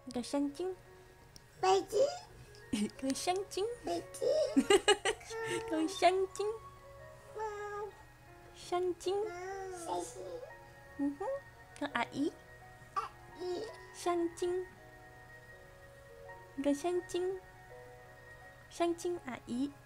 一个香精， 飞机， 一个香精， 飞机， 一个香精， 妈， 香精， 谢谢嗯哼，跟阿姨， 阿姨， 香精，一个香精，香精阿姨。